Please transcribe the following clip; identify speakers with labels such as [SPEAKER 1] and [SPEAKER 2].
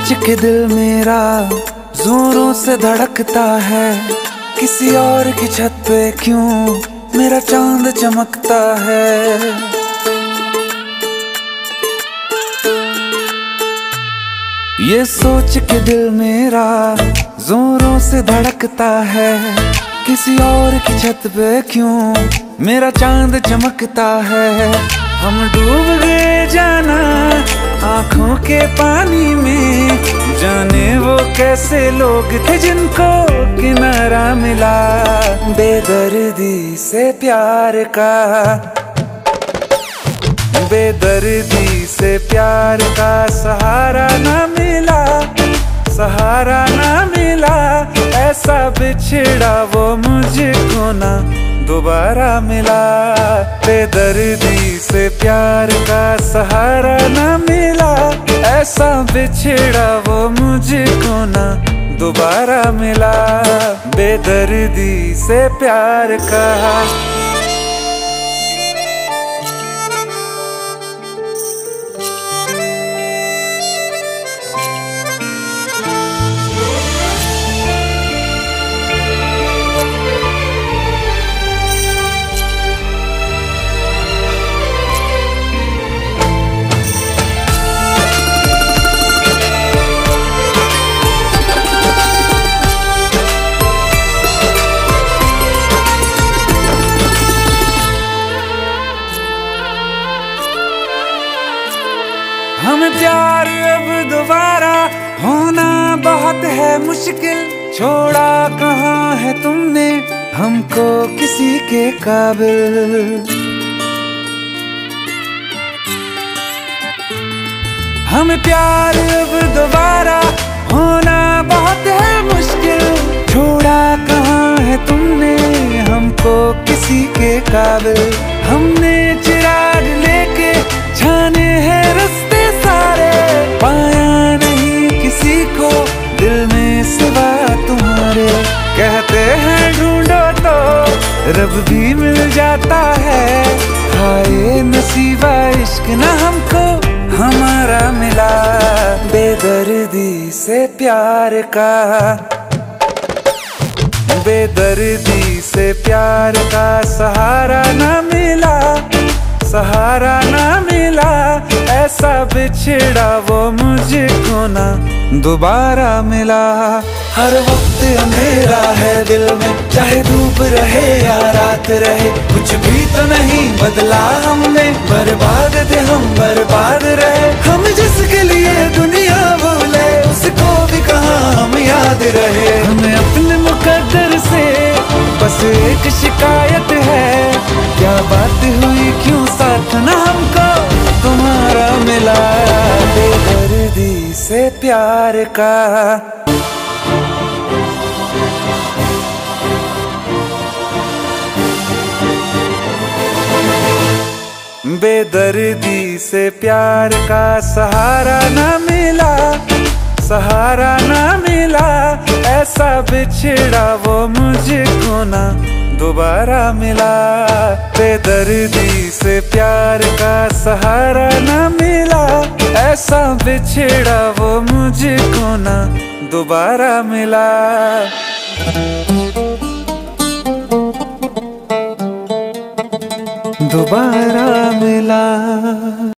[SPEAKER 1] सोच के दिल मेरा जोरों से धड़कता है, किसी और की छत पे क्यों मेरा चांद चमकता है। ये सोच के दिल मेरा जोरों से धड़कता है, किसी और की छत पे क्यों मेरा चांद चमकता है। हम डूब गए जाना आंखों के पानी में, जाने वो कैसे लोग थे जिनको किनारा मिला। बेदर्दी से प्यार का, बेदर्दी से प्यार का सहारा ना मिला, सहारा ना मिला। ऐसा बिछड़ा वो मुझको ना दोबारा मिला। बेदर्दी से प्यार का सहारा ना मिला, ऐसा बिछड़ा वो मुझको ना दोबारा मिला। बेदर्दी से प्यार का। हमें प्यार अब दोबारा होना बहुत है मुश्किल, छोड़ा कहाँ है तुमने हमको किसी के काबिल। हमें प्यार अब दोबारा होना बहुत है मुश्किल, छोड़ा कहाँ है तुमने हमको किसी के काबिल। हमने चिराग लेके छाने हैं रास्ते सारे, पाया नहीं किसी को दिल में सिवा तुम्हारे। कहते हैं ढूंढो तो रब भी मिल जाता है, हाय नसीबा इश्क ना हमको हमारा मिला। बेदर्दी से प्यार का, बेदर्दी से प्यार का सहारा ना मिला, सहारा ना मिला। ऐसा बिछड़ा वो मुझको ना दोबारा मिला। हर वक्त अंधेरा है दिल में, चाहे धूप रहे या रात रहे, कुछ भी तो नहीं बदला हमने। बर्बाद थे हम बर्बाद रहे, हम जिसके लिए दुनिया भूले उसको भी कहाँ हम याद रहे। हमें अपने मुकद्दर से बस एक शिकायत है, क्या बात हुई क्यों साथ ना हमको तुम्हारा मिला। बेदर्दी से प्यार का, बेदर्दी से प्यार का सहारा ना मिला, सहारा ना मिला। ऐसा बिछड़ा वो मुझको ना दोबारा मिला। बेदर्दी से प्यार का सहारा ना मिला, ऐसा बिछड़ा वो मुझको ना दोबारा मिला। दोबारा मिला।